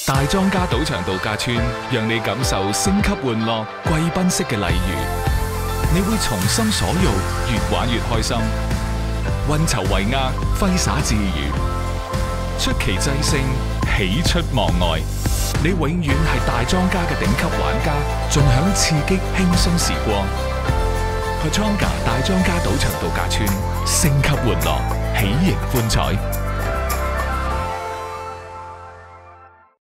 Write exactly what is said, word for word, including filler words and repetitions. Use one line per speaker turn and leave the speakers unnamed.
大莊家賭場度假村，讓你感受升級玩樂、貴賓式嘅禮遇。你會從心所欲，越玩越開心。運籌帷幄，揮灑自如，出奇制勝，喜出望外。你永遠係大莊家嘅頂級玩家，盡享刺激輕鬆時光。去莊家大莊家賭場度假村，升級玩樂，喜迎歡彩。